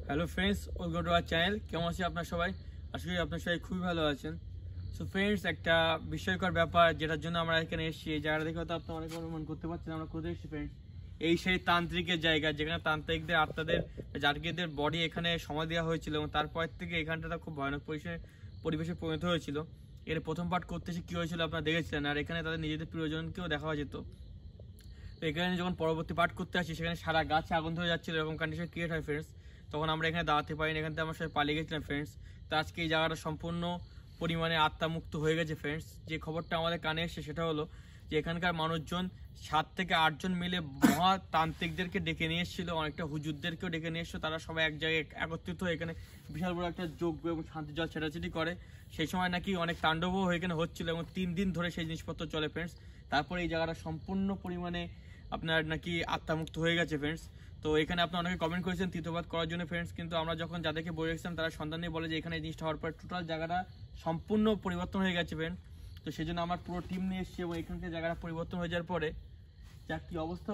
Hello friends, welcome to our channel. কেমন আছেন আপনার সবাই? আশা করি আপনার সবাই খুবই ভালো আছেন। সো ফ্রেন্ডস, একটা বিস্ময়কর ব্যাপার যেটার জন্য আমরা এখানে এসেছি, এই জায়গাটা দেখে হয়তো আপনারা অনেক অনুমান করতে পারছেন আমরা কোথায় এসেছি। ফ্রেন্ডস, এই সেই তান্ত্রিকের জায়গা যেখানে তান্ত্রিকদের আত্মাদের জাতকদের বডি এখানে সময় দেওয়া হয়েছিল এবং তারপর থেকে এখানটা খুব ভয়ানক পরিবেশে পরিণত হয়েছিল। এর প্রথম পার্ট করতে এসে কী হয়েছিল আপনারা দেখেছিলেন, আর এখানে তাদের নিজেদের প্রিয়জনকেও দেখা যেত। তো এখানে যখন পরবর্তী পার্ট করতে আসি সেখানে সারা গাছে আগুন ধরে যাচ্ছিল, এরকম কন্ডিশন ক্রিয়েট হয় ফ্রেন্ডস। তখন আমরা এখানে দাঁড়াতে পারিনি, এখান থেকে আমার সাথে পালিয়ে গেছিলাম ফ্রেন্ডস। তো আজকে এই জায়গাটা সম্পূর্ণ পরিমাণে আত্মামুক্ত হয়ে গেছে ফ্রেন্ডস। যে খবরটা আমাদের কানে এসেছে সেটা হলো যে এখানকার মানুষজন 7 থেকে 8 জন মিলে মহাতান্ত্রিকদেরকে ডেকে নিয়ে এসেছিলো, অনেকটা হুজুরদেরকেও ডেকে নিয়ে এসেছিলো। তারা সবাই এক জায়গায় একত্রিত হয়ে এখানে বিশাল বড় একটা যজ্ঞ এবং শান্তি জল ছেটাছেটি করে। সেই সময় নাকি অনেক তাণ্ডবও এখানে হচ্ছিলো এবং 3 দিন ধরে সেই জিনিসপত্র চলে ফ্রেন্ডস। তারপরে এই জায়গাটা সম্পূর্ণ পরিমাণে আপনার নাকি আত্মামুক্ত হয়ে গেছে ফ্রেন্ডস। তো এখানে আপনার অনেকে কমেন্ট করেছেন তীর্থপাত করার জন্য ফ্রেন্ডস, কিন্তু আমরা যখন যাদেরকে বলে রেখেছিলাম তারা সন্ধান নিয়ে বলে যে এখানে এই জিনিসটা হওয়ার পর টোটাল জায়গাটা সম্পূর্ণ পরিবর্তন হয়ে গেছে ফ্রেন্ড। তো সেই জন্য আমার পুরো টিম নিয়ে এসেছি এবং এখানকার জায়গাটা পরিবর্তন হয়ে যাওয়ার পরে যা কি অবস্থা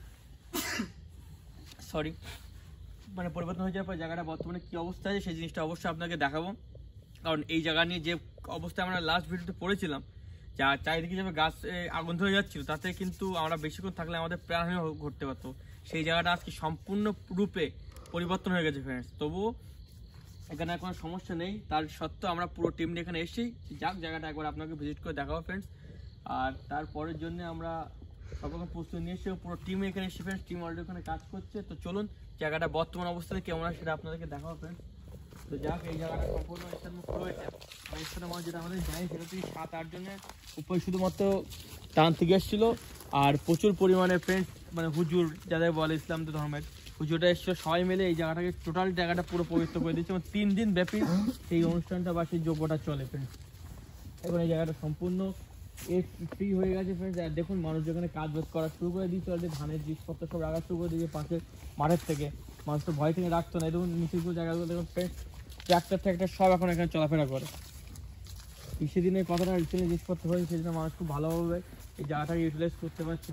মানে পরিবর্তন হয়ে যাওয়ার পর জায়গাটা বর্তমানে কী অবস্থা আছে সেই জিনিসটা অবশ্যই আপনাকে দেখাবো। কারণ এই জায়গা নিয়ে যে অবস্থায় আমরা লাস্ট ভিডিওতে পড়েছিলাম, যা চারিদিকে যাবে গাছ আগুন ধরে যাচ্ছিল, তাতে কিন্তু আমরা বেশিক্ষণ থাকলে আমাদের প্রাণহানি ঘটতে পারতো। সেই জায়গাটা আজকে সম্পূর্ণ রূপে পরিবর্তন হয়ে গেছে ফ্রেন্ডস। তবুও এখানে কোনো সমস্যা নেই, তার সত্ত্বেও আমরা পুরো টিম নিয়ে এখানে এসেছি। যাক, জায়গাটা একবার আপনাকে ভিজিট করে দেখাবো ফ্রেন্ডস। আর তারপরের জন্য আমরা সব রকম প্রস্তুতি নিয়ে এসেছি, পুরো টিম এখানে এসেছি ফ্রেন্ডস। টিম অলরেডি ওখানে কাজ করছে। তো চলুন জায়গাটা বর্তমান অবস্থাতে কেমন আছে সেটা আপনাদেরকে দেখাবো ফ্রেন্ডস। তো যাক, এই জায়গাটা সম্পূর্ণ মুক্ত হয়েছে। স্থানের মানুষ যেটা আমাদের জানি সেটা থেকে 7-8 জনের উপরে শুধুমাত্র তান্ত্রিক এসেছিল, আর প্রচুর পরিমাণে ফ্রেন্ডস মানে হুজুর যাদের বলে ইসলাম ধর্মের হুজুরটা এসেছিল। সবাই মিলে এই জায়গাটাকে টোটাল জায়গাটা পুরো পবিত্র করে দিচ্ছে এবং 3 দিন ব্যাপী এই অনুষ্ঠানটা বা সেই যজ্ঞটা চলে ফ্রেন্ডস। এখন এই জায়গাটা সম্পূর্ণ ফ্রি হয়ে গেছে ফ্রেন্ডস। আর দেখুন মানুষ যেখানে কাজ বাজ করা শুরু করে দিয়েছে, অলরেডি ধানের জিনিসপত্র সব রাখা শুরু করে দিয়েছে পাশের মাঠের থেকে। মানুষ তো ভয় থেকে রাখতো না। এই দেখুন নিচের জায়গাগুলো দেখুন ফ্রেন্ডস, ট্র্যাক্টর সব এখন এখানে চলাফেরা করে। সেদিনের কথাটা রিসেন্টলি জিনিসপত্র হয়েছে, সেদিন মানুষ খুব ভালোভাবে এই জায়গাটাকে ইউটিলাইজ করতে পারছে।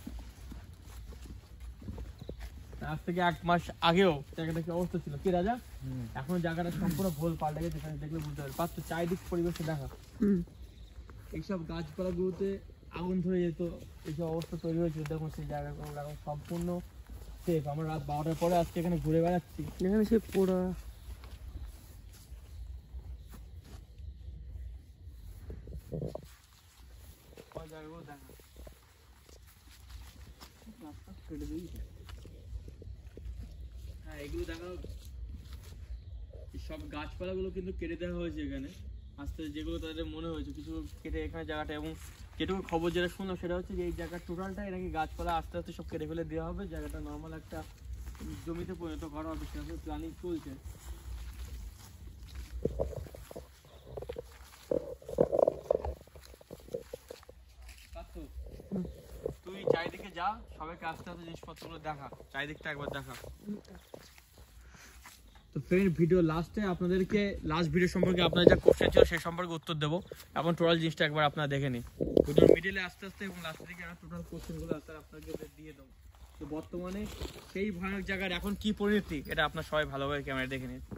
আজ থেকে 1 মাস আগেও জায়গাটা কি অবস্থা ছিল কি রাজা, এখন জায়গাটা সম্পূর্ণ ভুল পাল্টে গেছে। এখানে দেখলে বুঝতে পারছো চারিদিক পরিবেশে দেখা এইসব গাছপালাগুলোতে আগুন ধরে যেত, এইসব অবস্থা তৈরি হয়েছিল। দেখুন সেই জায়গাগুলো এখন সম্পূর্ণ সেফ। আমরা রাত 12টার পরে আজকে এখানে ঘুরে বেড়াচ্ছি, এখানে সে পুরো জায়গাগুলো দেখা কেটে দিয়েছে। হ্যাঁ, এগুলো দেখা সব গাছপালাগুলো কিন্তু কেটে দেওয়া হয়েছে এখানে আস্তে, যেগুলো তাদের মনে হয়েছে কিছু কেটে এখানে জায়গাটা। এবং যেটুকু খবর যেটা শুনলাম সেটা হচ্ছে যে এই জায়গার টোটালটাই নাকি গাছপালা আস্তে আস্তে সব কেটে ফেলে দেওয়া হবে, জায়গাটা নর্মাল একটা জমিতে পরিণত করা হবে, সেভাবে প্ল্যানিং চলছে। তুই চারিদিকে যা, সবাইকে আস্তে আস্তে জিনিসপত্রগুলো দেখা, চারিদিকটা একবার দেখা। তো ফ্রেন্ড, ভিডিও লাস্টে আপনাদেরকে লাস্ট ভিডিও সম্পর্কে আপনার যা কোশ্চেন ছিল সেই সম্পর্কে উত্তর দেবো। এখন টোটাল জিনিসটা একবার আপনারা দেখে নিন। ভিডিওর মিডিলে আস্তে আস্তে এবং লাস্টের দিকে আমরা টোটাল কোশ্চেনগুলো আপনাকে দিয়ে দেবো। তো বর্তমানে সেই ভয়ানক জায়গার এখন কি পরিণতি এটা আপনার সবাই ভালোভাবে ক্যামেরা দেখে নিন।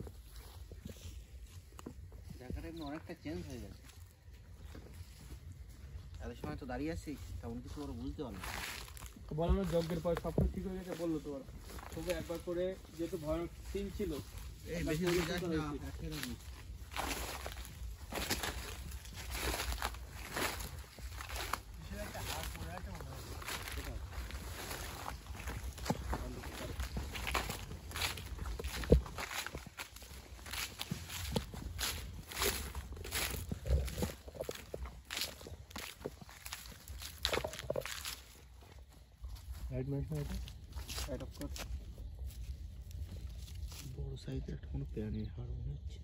জায়গাটা এমনি অনেকটা চেঞ্জ হয়ে গেছে। এত সময় তো দাঁড়িয়ে আছি, তেমন কিছু ওরা বুঝতে পারলো না। বলানো যজ্ঞের পর সব ঠিক হয়ে গেছে বললো তো ওরা, তবু একবার করে যেহেতু ভয়ানক সিন ছিল। এই বেশি দূর যাস না, বড় সাইজের একটা কোনো প্রাণীর হাড় মনে হচ্ছে।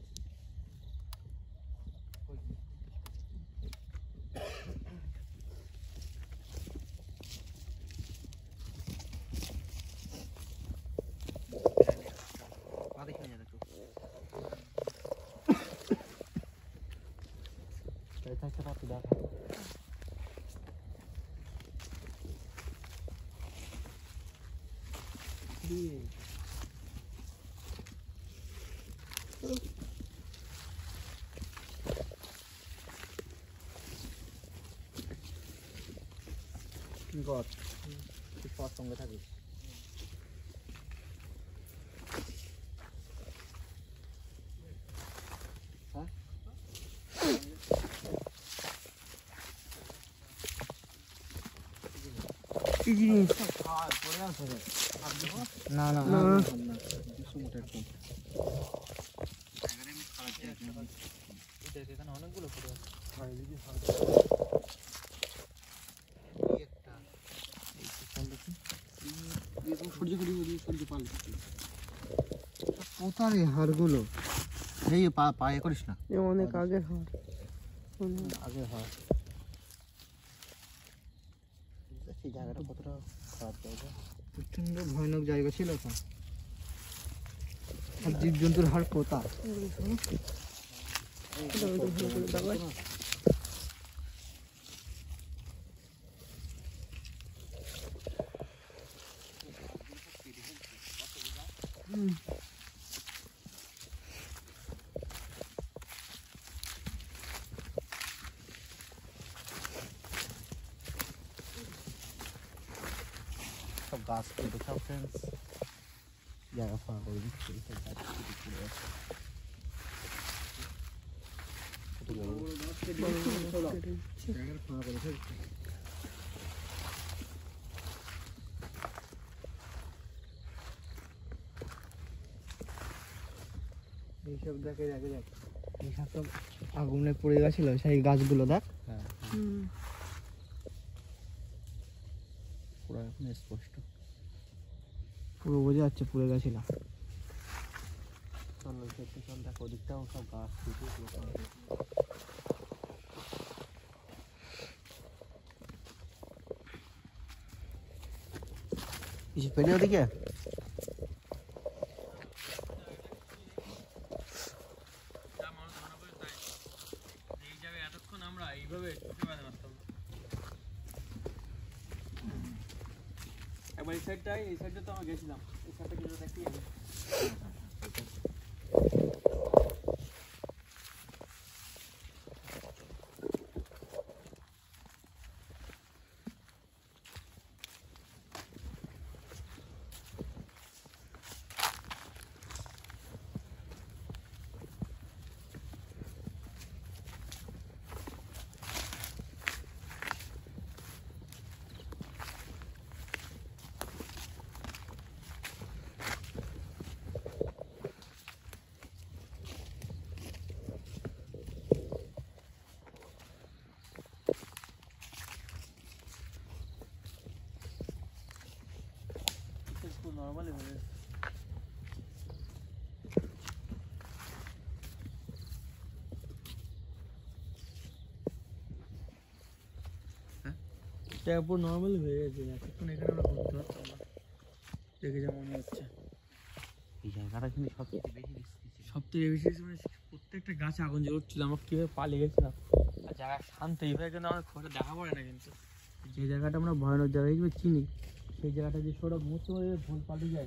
কি কর তুই সবার সঙ্গে থাকিস কি জিনিস? না না না। অনেকগুলো পড়ে আছে। কোথায় হাড়গুলো এই পায়ে করিস না এ অনেক আগের হাড়। আগে হয় সেই জায়গাটা কতটা খারাপ জায়গা প্রচন্ড ভয়ানক জায়গা ছিল তো আর জীবজন্তুর হাড় পোতা সব গাছ কেটে সব ফ্রেন্ডস জায়গা ফাঁকা করে দিচ্ছে সব গাছ কেটে চলে যাচ্ছে কত বড় জায়গা ফাঁকা করে ফেলছে এইসব দেখে দেখে দেখ এইসব সব আগুনে পড়ে গেছিল সেই গাছগুলো দেখ পুরো এখন স্পষ্ট পুরো বোঝা যাচ্ছে পুড়ে গেছিল চল দেখতে চল দেখ ওদিকটাও সব গাছ কেটে কিছু পেলে ওদিকে যা মানুষ ধারণা করে তাই। এই জায়গায় এতক্ষণ আমরা এইভাবে চোখে বাঁধা মারতাম না। একবার এই সাইডটা তো আমরা গেছিলাম, এই সাইডটা কিছু দেখি নর্মালি হয়ে গেছে। এটা পুরো নর্মালি হয়ে গেছে, এতক্ষণ এখানে আমরা ঘুরতে পারতাম না, দেখে যা মনে হচ্ছে। এই জায়গাটা কিন্তু সবথেকে বেশি রিস্কি সব থেকে বেশি মানে প্রত্যেকটা গাছে আগুন জ্বলছিল, আমরা কীভাবে পালিয়ে গেছিলাম। আর জায়গা শান্ত, এইভাবে কিন্তু আমার খুব একটা দেখা পড়ে না। কিন্তু যে জায়গাটা আমরা ভয়ানক জায়গা হিসেবে চিনি, সেই জায়গাটা যে সৌরভ মুহূর্ত করে ভুল পাল্টে যায়।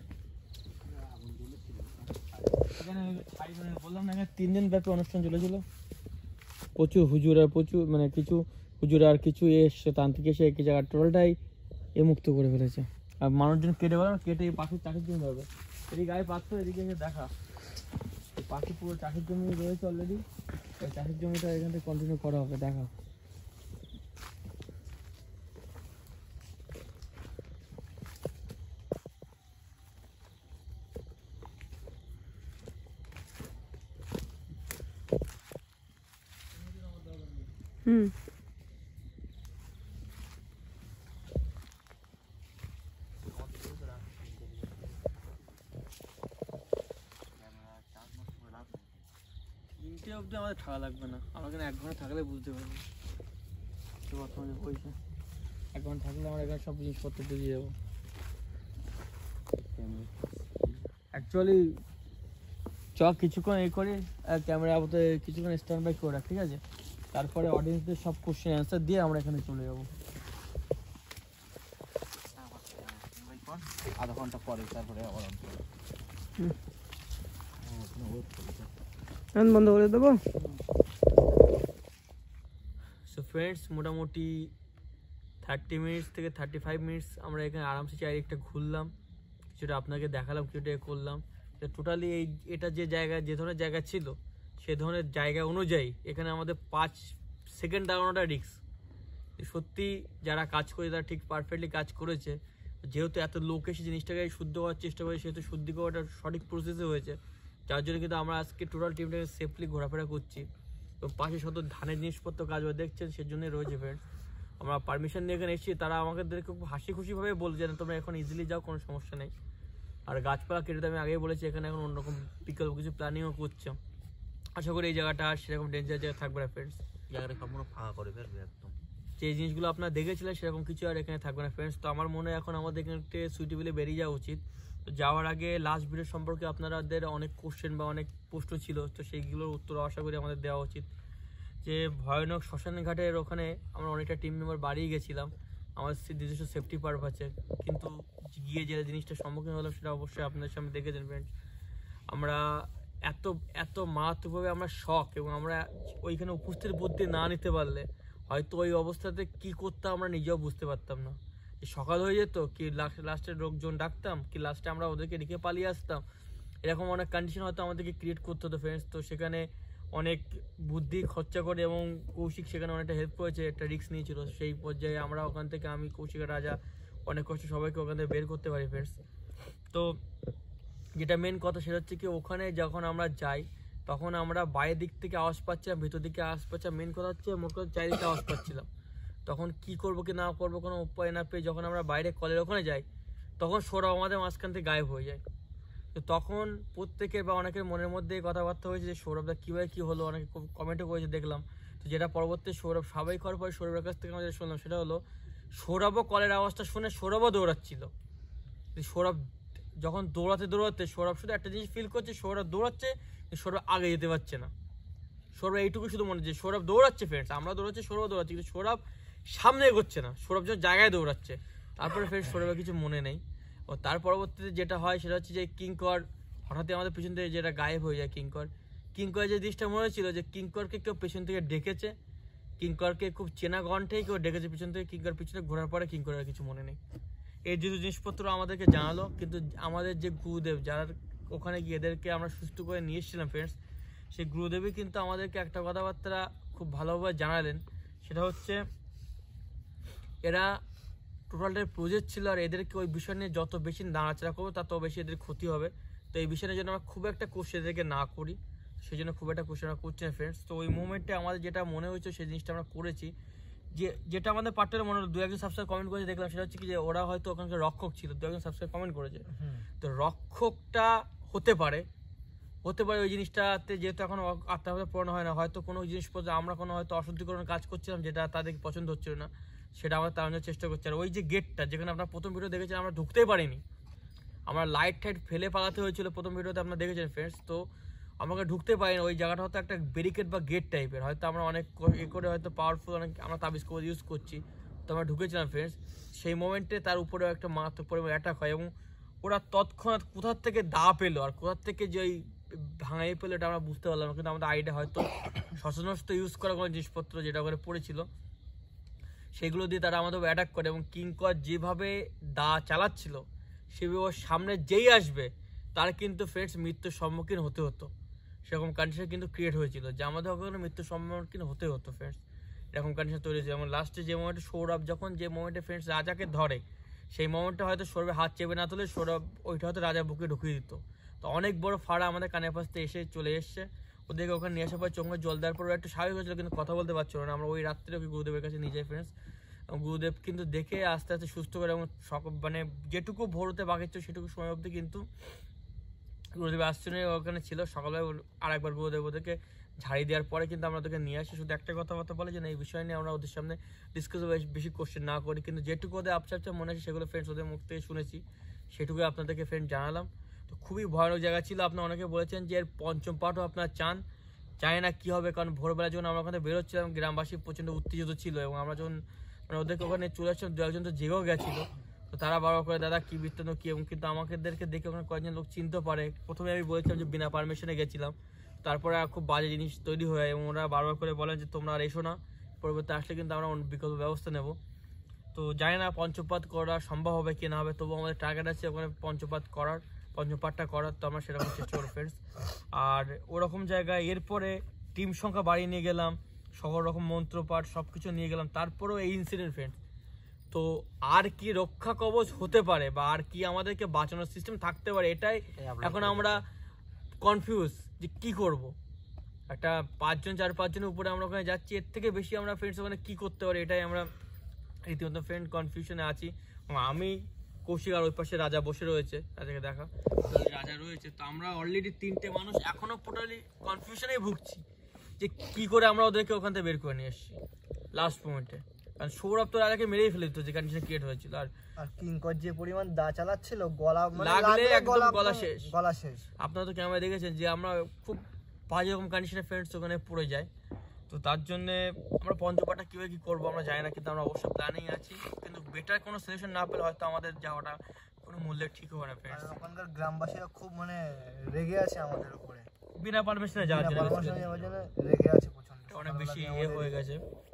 এখানে বললাম না, এখানে 3 দিন ব্যাপী অনুষ্ঠান চলেছিল। প্রচুর হুজুর আর প্রচুর মানে কিছু হুজুর আর কিছু এসে তান্ত্রিক এসে এই জায়গার টোটালটাই মুক্ত করে ফেলেছে। আর মানুষজন কেটে বলে কেটে এই পাখির চাষের জমি হবে, এদিকে গায়ে পাচ্ছ, এদিকে এসে দেখা এই পাখি পুরো চাষের জমি রয়েছে অলরেডি। এই চাষের জমিটা এখান থেকে কন্টিনিউ করা হবে, দেখা। তিনটে অবধি আমাদের থাকা লাগবে না, আমরা এখানে 1 ঘন্টা থাকলে বুঝতে পারবো তো বর্তমানে হয়েছে। 1 ঘন্টা থাকলে আমরা এখানে সব জিনিসপত্র দিয়ে যাবো। অ্যাকচুয়ালি কিছুক্ষণ এই করে ক্যামেরা আপাতত কিছুক্ষণ স্ট্যান্ড বাই করে রাখ, ঠিক আছে? তারপরে অডিয়েন্সদের সব কোশ্চেন অ্যান্সার দিয়ে আমরা এখানে চলে যাবো। আধা ঘন্টা পরে তারপরে আবার অন করো। এখন বন্ধ করে দেবো। সো ফ্রেন্ডস, মোটামুটি 30 মিনিটস থেকে 35 মিনিটস আমরা এখানে আরামসে চারিদিকটা ঘুরলাম, কিছুটা আপনাকে দেখালাম, কিছুটা করলাম। টোটালি এটা যে জায়গা, যে ধরনের জায়গা ছিল সে ধরনের জায়গা অনুযায়ী এখানে আমাদের 5 সেকেন্ড দাঁড়ানোটা রিস্ক। সত্যি যারা কাজ করে তারা ঠিক পারফেক্টলি কাজ করেছে। যেহেতু এত লোক এসে জিনিসটাকে শুদ্ধ করার চেষ্টা করে, সেহেতু শুদ্ধি করাটা সঠিক প্রসেসে হয়েছে, যার জন্য কিন্তু আমরা আজকে টোটাল টিমটাকে সেফলি ঘোরাফেরা করছি। এবং পাশে শত ধানের জিনিসপত্র কাজ দেখছেন, সেজন্যই রয়েছে ফ্রেন্ডস। আমরা পারমিশন নিয়ে এখানে এসেছি, তারা আমাদেরকে খুব হাসি খুশিভাবে বলছে যে তোমরা এখন ইজিলি যাও, কোনো সমস্যা নেই। আর গাছপালা কেটে আমি আগেই বলেছি, এখানে এখন অন্যরকম বিকল্প কিছু প্ল্যানিংও করছে। আশা করি এই জায়গাটা আর সেরকম ডেঞ্জার জায়গা থাকবে না ফ্রেন্ডস, জায়গাটা সম্পূর্ণ ফাঁকা করে ফেলবে একদম। যে জিনিসগুলো আপনারা দেখেছিলেন সেরকম কিছু আর এখানে থাকবে না ফ্রেন্ডস। তো আমার মনে হয় এখন আমাদের এখানে সুইটেবলে বেরিয়ে যাওয়া উচিত। তো যাওয়ার আগে লাস্ট ভিডিও সম্পর্কে আপনাদের অনেক কোশ্চেন বা অনেক প্রশ্ন ছিল, তো সেইগুলোর উত্তর আশা করি আমাদের দেওয়া উচিত। যে ভয়ানক শ্মশান ঘাটের ওখানে আমরা অনেকটা টিম মেম্বার বাড়িয়ে গেছিলাম আমাদের নিজস্ব সেফটি পারপাসে, কিন্তু গিয়ে যে জিনিসটার সম্মুখীন হলাম সেটা অবশ্যই আপনাদের সামনে দেখেছেন ফ্রেন্ডস। আমরা এত এত মারাত্মকভাবে আমরা শক, এবং আমরা ওইখানে উপস্থিত বুদ্ধি না নিতে পারলে হয়তো ওই অবস্থাতে কি করতাম আমরা নিজেও বুঝতে পারতাম না। সকাল হয়ে যেত, কি লাস্টে লোকজন ডাকতাম, কি লাস্টে আমরা ওদেরকে রেখে পালিয়ে আসতাম, এরকম অনেক কন্ডিশন হয়তো আমাদেরকে ক্রিয়েট করতে হতো ফ্রেন্ডস। তো সেখানে অনেক বুদ্ধি খরচা করে এবং কৌশিক সেখানে অনেকটা হেল্প করেছে, একটা রিস্ক নিয়েছিল। সেই পর্যায়ে আমরা ওখান থেকে, আমি, কৌশিক, রাজা অনেক কষ্ট সবাইকে ওখান থেকে বের করতে পারি ফ্রেন্ডস। তো যেটা মেন কথা সেটা হচ্ছে কি, ওখানে যখন আমরা যাই তখন আমরা বাইরের দিক থেকে আওয়াজ পাচ্ছিলাম, ভেতর দিকে আওয়াজ পাচ্ছিলাম। মেন কথা হচ্ছে মোট কথা চারিদিকে আওয়াজ পাচ্ছিলাম। তখন কি করবো কি না করবো কোনো উপায় না পেয়ে যখন আমরা বাইরে কলের ওখানে যাই, তখন সৌরভ আমাদের মাঝখান থেকে গায়েব হয়ে যায়। তো তখন প্রত্যেকের বা অনেকের মনের মধ্যে কথাবার্তা হয়েছে যে সৌরভদা কীভাবে কী হলো, অনেকে কমেন্টও করেছে দেখলাম। তো যেটা পরবর্তী সৌরভ স্বাভাবিক হওয়ার পরে সৌরভের কাছ থেকে আমরা যেটা শুনলাম সেটা হলো, সৌরভও কলের আওয়াজটা শুনে সৌরভও দৌড়াচ্ছিল। সৌরভ যখন দৌড়াতে সৌরভ শুধু একটা জিনিস ফিল করছে, সৌরভ দৌড়াচ্ছে, সৌরভ আগে যেতে পারছে না। সৌরভ এইটুকু শুধু মনে হচ্ছে সৌরভ দৌড়াচ্ছে ফ্রেন্ডস, আমরা দৌড়াচ্ছি, সৌরভ দৌড়াচ্ছে, কিন্তু সৌরভ সামনে এগোচ্ছে না, সৌরভ যখন জায়গায় দৌড়াচ্ছে। তারপরে ফ্রেন্ডস সৌরভের কিছু মনে নেই। ও তার পরবর্তীতে যেটা হয় সেটা হচ্ছে যে কিঙ্কর হঠাৎই আমাদের পেছন থেকে যেটা গায়েব হয়ে যায়। কিঙ্কর যে জিনিসটা মনে হচ্ছিল যে কিঙ্করকে কেউ পেছন থেকে ডেকেছে, কিঙ্করকে খুব চেনা গন্ঠেই কেউ ডেকেছে পেছন থেকে, কিঙ্কর পিছনে ঘোরার পরে কিঙ্করের কিছু মনে নেই। এই দুটো জিনিসপত্র আমাদেরকে জানালো, কিন্তু আমাদের যে গুরুদেব যারা ওখানে গিয়ে এদেরকে আমরা সুস্থ করে নিয়ে এসেছিলাম ফ্রেন্ডস, সেই গুরুদেবই কিন্তু আমাদেরকে একটা কথাবার্তা খুব ভালোভাবে জানালেন। সেটা হচ্ছে এরা টোটালটাই প্রজেক্ট ছিল, আর এদেরকে ওই বিষয় নিয়ে যত বেশি নাড়াচাড়া করবো তত বেশি এদের ক্ষতি হবে। তো এই বিষয়ের জন্য আমরা খুব একটা কোশ্চেন এদেরকে না করি, সেই জন্য খুব একটা কোশ্চেন আমরা করছি না ফ্রেন্ডস। তো ওই মুভমেন্টে আমাদের যেটা মনে হয়েছে সেই জিনিসটা আমরা করেছি। যেটা আমাদের পার্টনারে মনে হলো, 2-1 সাবস্ক্রাইব কমেন্ট করেছে দেখলাম, সেটা হচ্ছে কি যে ওরা হয়তো ওখানকার রক্ষক ছিল, 2-1 সাবস্ক্রাইব কমেন্ট করেছে। তো রক্ষকটা হতে পারে ওই জিনিসটাতে, যেহেতু এখন আত্মাভাবে পূরণ হয় না, হয়তো কোনো জিনিসপত্র আমরা কোনো হয়তো অশুদ্ধিকরণ কাজ করছিলাম যেটা তাদের পছন্দ হচ্ছিল না, সেটা আমরা তাড়ানোর চেষ্টা করছি। আর ওই যে গেটটা যেখানে আপনার প্রথম ভিডিও দেখেছেন আমরা ঢুকতেই পারিনি, আমরা লাইট টাইট ফেলে পালাতে হয়েছিল প্রথম ভিডিওতে আপনারা দেখেছেন ফ্রেন্ডস। তো আমাকে ঢুকতে পারিনি, ওই জায়গাটা হয়তো একটা ব্যারিকেড বা গেট টাইপের, হয়তো আমরা অনেক করে হয়তো পাওয়ারফুল অনেক আমরা তাবিজ করে ইউজ করছি, তো আমরা ঢুকেছিলাম ফ্রেন্ডস। সেই মোমেন্টে তার উপরেও একটা মারাত্মক পরিমাণ অ্যাটাক হয়, এবং ওরা তৎক্ষণাৎ কোথার থেকে দা পেলো আর কোথার থেকে যে ওই ভাঙাই পেলো এটা আমরা বুঝতে পারলাম, কিন্তু আমাদের আইডিয়া হয়তো সশস্ত্র ইউজ করা কোনো জিনিসপত্র যেটা ওখানে পড়েছিল সেগুলো দিয়ে তারা আমাদের অ্যাটাক করে। এবং কিঙ্কর যেভাবে দা চালাচ্ছিল সেভাবে ওর সামনে যেই আসবে তার কিন্তু ফ্রেন্ডস মৃত্যুর সম্মুখীন হতে হতো, সেরকম কন্ডিশন কিন্তু ক্রিয়েট হয়েছিল যে আমাদের ওখানে মৃত্যুর সম্মুখীন হতে হতো ফ্রেন্ডস। এরকম কন্ডিশন তৈরি হয়েছে। এবং লাস্টে যে মোমেন্টে সৌরভ যখন যে মোমেন্টে ফ্রেন্ডস রাজাকে ধরে, সেই মোমেন্টে হয়তো সৌরভের হাত চেপে না তুলে সৌরভ ওইটা হয়তো রাজার বুকে ঢুকিয়ে দিত। তো অনেক বড় ফাড়া আমাদের কানের পাশে এসে চলে এসছে, ওদেরকে ওখানে নিয়ে আসার পর চোখে জল দেওয়ার পর একটু স্বাভাবিক হয়েছিল, কিন্তু কথা বলতে পারছিল না। আমরা ওই রাত্রে ওকে গুরুদেবের কাছে নিয়ে যাই ফ্রেন্ডস, গুরুদেব কিন্তু দেখে আস্তে আস্তে সুস্থ করে, এবং মানে যেটুকু ভোরতে বাকি ছিল সেটুকু সময় অবধি কিন্তু গুরুদেব আসছেন ওখানে ছিল। সকালবেলা আরেকবার গুরুদেব ওদেরকে ঝাড়ি দেওয়ার পরে কিন্তু আমরা ওদেরকে নিয়ে আসি। শুধু একটা কথাবার্তা বলে যে এই বিষয় নিয়ে আমরা ওদের সামনে ডিসকাস বেশি কোশ্চেন না করি, কিন্তু যেটুকু ওদের আপসা মনে আছে সেগুলো ফ্রেন্ডস ওদের মুখ থেকে শুনেছি, সেটুকুই আপনাদেরকে ফ্রেন্ড জানালাম। তো খুবই ভয়ানক জায়গা ছিল। আপনারা অনেকে বলেছেন যে এর পঞ্চম পার্টও আপনারা চান, জানি না কী হবে, কারণ ভোরবেলা যখন আমরা ওখানে বেরোচ্ছিলাম গ্রামবাসী প্রচণ্ড উত্তেজিত ছিল, এবং আমরা যখন মানে ওদেরকে ওখানে চলে আসছিলাম 2-1 তো জেগেও গেছিলো। তো তারা বারবার করে দাদা কী বৃত্তান্ত কী, এবং কিন্তু আমাদেরকে দেখে ওখানে কয়েকজন লোক চিনতে পারে। প্রথমে আমি বলেছিলাম যে বিনা পারমিশনে গেছিলাম, তারপরে আর খুব বাজে জিনিস তৈরি হয় এবং ওরা বারবার করে বলেন যে তোমরা আর এসো না, পরবর্তী আসলে কিন্তু আমরা অন্য বিকল্প ব্যবস্থা নেব। তো জানি না পঞ্চপাত করা সম্ভব হবে কি না হবে, তবু আমাদের টার্গেট আছে ওখানে পঞ্চপাতটা করার, তো আমরা সেরকম চেষ্টা করি ফ্রেন্ডস। আর ওরকম জায়গায় এরপরে টিম সংখ্যা বাড়িয়ে নিয়ে গেলাম, সকল রকম মন্ত্রপাঠ সব কিছু নিয়ে গেলাম, তারপরেও এই ইনসিডেন্ট ফ্রেন্ডস। তো আর কি রক্ষা কবচ হতে পারে বা আর কি আমাদেরকে বাঁচানোর সিস্টেম থাকতে পারে, এটাই এখন আমরা কনফিউজ যে কি করব। একটা 4-5 জনের উপরে আমরা ওখানে যাচ্ছি, এর থেকে বেশি আমরা ফ্রেন্ডস ওখানে কি করতে পারি, এটাই আমরা রীতিমতো ফ্রেন্ড কনফিউশনে আছি। আমি কৌশিক আর ওই পাশে রাজা বসে রয়েছে, রাজাকে দেখা রাজা রয়েছে। তো আমরা অলরেডি 3টে মানুষ এখনো টোটালি কনফিউশনেই ভুগছি যে কি করে আমরা ওদেরকে ওখান থেকে বের করে নিয়ে এসেছি লাস্ট মোমেন্টে। কারণ সৌরভ তো রাজাকে মেরেই ফেলে দিত যে কন্ডিশন ক্রিয়েট হয়েছিল। আর কিঙ্কর যে পরিমাণ দা চালাচ্ছিল, গলা লাগলে একদম গলা শেষ। আপনারা তো ক্যামেরা দেখেছেন যে আমরা খুব বাজে রকম কন্ডিশনে ফ্রেন্ডস ওখানে পড়ে যায়। তো তার জন্য আমরা পঞ্চপাঠটা কীভাবে কী করবো আমরা জানি না, কিন্তু আমরা অবশ্যই প্ল্যানিং আছি। কিন্তু বেটার কোনো সলিউশন না পেলে হয়তো আমাদের যাওয়াটা কোনো মূল্যে ঠিক হবে না ফ্রেন্ডস। ওখানকার গ্রামবাসীরা খুব রেগে আছে আমাদের উপরে, বিনা পারমিশনে যাওয়ার জন্য রেগে আছে প্রচন্ড, অনেক বেশি হয়ে গেছে।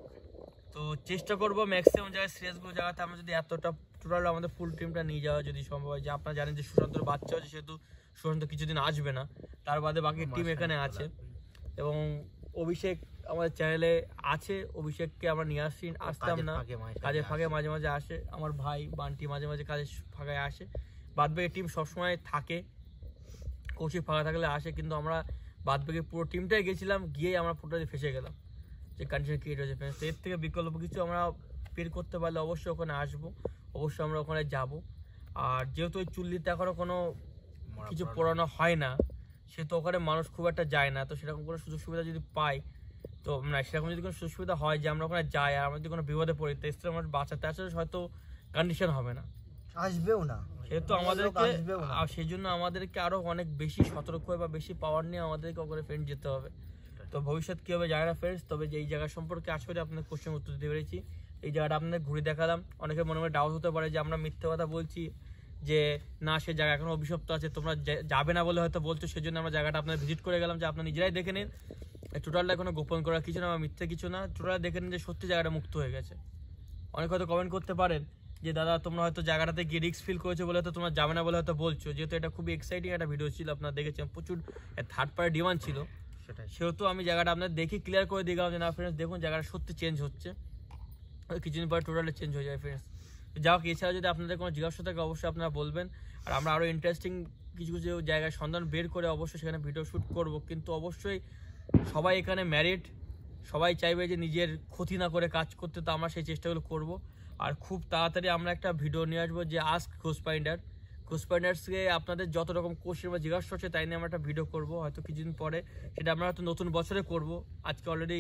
তো চেষ্টা করবো ম্যাক্সিমাম জায়গায় সিরিয়াসগুলো জায়গাতে আমরা যদি এতটা টোটাল আমাদের ফুল টিমটা নিয়ে যাওয়া যদি সম্ভব হয়। যে আপনারা জানেন যে সুশান্তর বাচ্চা হচ্ছে, সেহেতু সুশান্ত কিছুদিন আসবে না, তার বাদে বাকি টিম এখানে আছে। এবং অভিষেক আমাদের চ্যানেলে আছে, অভিষেককে আমরা নিয়ে আসতাম না, কাজের ফাঁকে মাঝে মাঝে আসে। আমার ভাই বান্টি মাঝে মাঝে কাজের ফাঁকায় আসে, বাদবাকি টিম সবসময় থাকে, কৌশিক ফাঁকা থাকলে আসে। কিন্তু আমরা বাদবাকি পুরো টিমটাই গেছিলাম, গিয়েই আমরা পুরোটাই ফেসে গেলাম যে কন্ডিশন ক্রিয়েট হয়েছে ফ্রেন্ডস। এর থেকে বিকল্প কিছু আমরা বের করতে পারলে অবশ্যই ওখানে আসবো, অবশ্যই আমরা ওখানে যাব। আর যেহেতু ওই চুল্লিতে এখনও কোনো কিছু পড়ানো হয় না, সেহেতু ওখানে মানুষ খুব একটা যায় না। তো সেরকম কোনো সুযোগ সুবিধা যদি পাই, তো না সেরকম যদি কোনো সুযোগ সুবিধা হয় যে আমরা ওখানে যাই আর আমরা যদি কোনো বিপদে পড়ি, তো এসে আমরা বাঁচাতে আসলে হয়তো কন্ডিশন হবে না, আসবেও না। সেহেতু আমাদেরকে সেই জন্য আমাদেরকে আরও অনেক বেশি সতর্ক বা বেশি পাওয়ার নিয়ে আমাদেরকে ওখানে ফ্রেন্ড যেতে হবে। তো ভবিষ্যৎ কী হবে জানি না ফ্রেন্ডস, তবে যে এই জায়গা সম্পর্কে আশা করি আপনাদের কোশ্চেন উত্তর দিতে পেরেছি। এই জায়গাটা আপনাদের ঘুরে দেখালাম। অনেকের মনে মনে ডাউট হতে পারে যে আমরা মিথ্যে কথা বলছি, যে না সে জায়গা এখন অভিশপ্ত আছে, তোমরা যাবে না বলে হয়তো বলছো, সেজন্য আমরা জায়গাটা আপনাদের ভিজিট করে গেলাম যে আপনারা নিজেরাই দেখে নিন। টোটালটা কোনো গোপন করার কিছু না বা মিথ্যে কিছু না, টোটাল দেখে নিন যে সত্যি জায়গাটা মুক্ত হয়ে গেছে। অনেক হয়তো কমেন্ট করতে পারেন যে দাদা তোমরা হয়তো জায়গাটাতে গিয়ে রিস্ক ফিল করেছো বলে হয়তো তোমরা যাবে না বলে হয়তো বলছো, যেহেতু এটা খুবই এক্সাইটিং একটা ভিডিও ছিল, আপনারা দেখেছেন প্রচুর থার্ড পার্টি ডিমান্ড ছিল, সেহেতু আমি জায়গাটা আপনাদের দেখে ক্লিয়ার করে দিয়ে গেলাম যে না ফ্রেন্ডস দেখুন জায়গাটা সত্যি চেঞ্জ হচ্ছে, কিছুদিন পরে টোটালি চেঞ্জ হয়ে যায় ফ্রেন্ডস। যাই হোক, এছাড়া যদি আপনাদের কোনো জিজ্ঞাসা থাকে অবশ্যই আপনারা বলবেন। আর আমরা আরও ইন্টারেস্টিং কিছু কিছু জায়গায় সন্ধান বের করে অবশ্যই সেখানে ভিডিও শ্যুট করব। কিন্তু অবশ্যই সবাই এখানে ম্যারিড, সবাই চাইবে যে নিজের ক্ষতি না করে কাজ করতে, তো আমরা সেই চেষ্টাগুলো করব। আর খুব তাড়াতাড়ি আমরা একটা ভিডিও নিয়ে আসবো যে আস্ক ঘোষপাইন্ডার্সকে আপনাদের যত রকম কোশ্চেন বা জিজ্ঞাসা হচ্ছে তাই নিয়ে আমরা একটা ভিডিও করবো হয়তো কিছুদিন পরে। সেটা আমরা হয়তো নতুন বছরে করব। আজকে অলরেডি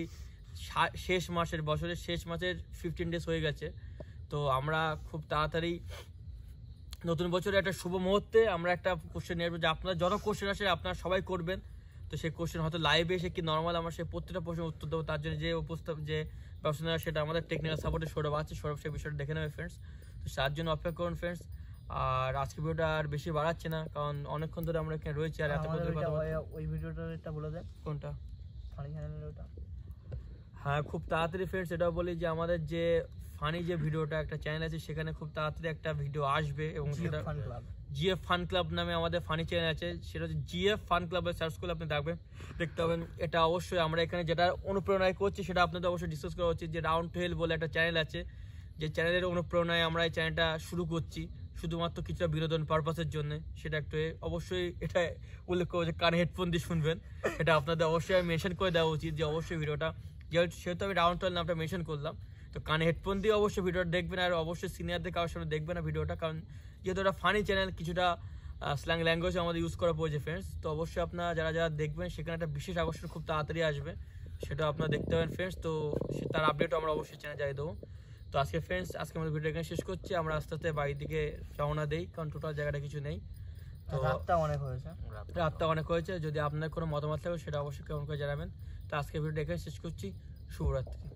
বছরের শেষ মাসের 15 ডেজ হয়ে গেছে। তো আমরা খুব তাড়াতাড়ি নতুন বছরে একটা শুভ মুহূর্তে আমরা একটা কোশ্চেন নিয়ে আসবো যে আপনারা যত কোশ্চেন আসে আপনারা সবাই করবেন। তো সেই কোশ্চেন হয়তো লাইভে এসে কি নর্মাল আমরা সেই প্রত্যেকটা প্রশ্নের উত্তর দেবো। তার জন্য যে ব্যবস্থা নেওয়া সেটা আমাদের টেকনিক্যাল সাপোর্টে সৌরভ আছে, সৌরভ সেই বিষয়টা দেখে নেবে ফ্রেন্ডস। তো তার জন্য অপেক্ষা করুন ফ্রেন্ডস। আর আজকে ভিডিওটা আর বেশি বাড়াচ্ছে না, কারণ অনেকক্ষণ ধরে আমরা এখানে রয়েছি। আর এত ওই ভিডিওটা বলে দেন কোনটা, ফানি চ্যানেলের ওটা। হ্যাঁ, খুব তাড়াতাড়ি ফ্রেন্ডস এটাও বলি যে আমাদের যে ফানি যে ভিডিওটা একটা চ্যানেল আছে, সেখানে খুব তাড়াতাড়ি একটা ভিডিও আসবে এবং সেটা জিএফ ফান ক্লাব নামে আমাদের ফানি চ্যানেল আছে, সেটা হচ্ছে জিএফ ফান ক্লাবে সার্চ করলে আপনি দেখতে পাবেন। এটা অবশ্যই আমরা এখানে যেটা অনুপ্রেরণায় করছি সেটা আপনাদের অবশ্যই ডিসকাস করা উচিত। যে রাউন্ড টেল বলে একটা চ্যানেল আছে, যে চ্যানেলের অনুপ্রেরণায় আমরা এই চ্যানেলটা শুরু করছি শুধুমাত্র কিছুটা বিনোদন পারপাসের জন্য। সেটা একটু অবশ্যই এটা উল্লেখ করবো যে কানে হেডফোন দিয়ে শুনবেন, এটা আপনাদের অবশ্যই আমি মেনশন করে দেওয়া উচিত যে অবশ্যই ভিডিওটা, সেহেতু আমি রাউন্ড টেল নামটা মেনশন করলাম। তো কানে হেডফোন দিয়ে অবশ্যই ভিডিওটা দেখবেন, আর অবশ্যই সিনিয়রদের কারোর সামনে দেখবেন না ভিডিওটা, কারণ যেহেতু এটা ফানি চ্যানেল কিছুটা স্ল্যাং ল্যাঙ্গুয়েজ আমাদের ইউজ করা পড়েছে ফ্রেন্ডস। তো অবশ্যই আপনারা যারা যারা দেখবেন সেখানে একটা বিশেষ আকর্ষণ খুব তাড়াতাড়ি আসবে, সেটা আপনারা দেখতে পাবেন ফ্রেন্ডস। তো তার আপডেটও আমরা অবশ্যই চ্যানেল জানিয়ে দেবো। তো আজকে ফ্রেন্ডস আমাদের ভিডিও এখানে শেষ করছি। আমরা আস্তে আস্তে বাড়ির দিকে রওনা দেই, কারণ টোটাল জায়গাটা কিছু নেই। তো রাতটা অনেক হয়েছে। যদি আপনার কোনো মতামত থাকে সেটা অবশ্যই কেমন করে জানাবেন। তো আজকে ভিডিও এখানে শেষ করছি। শুভরাত্রি।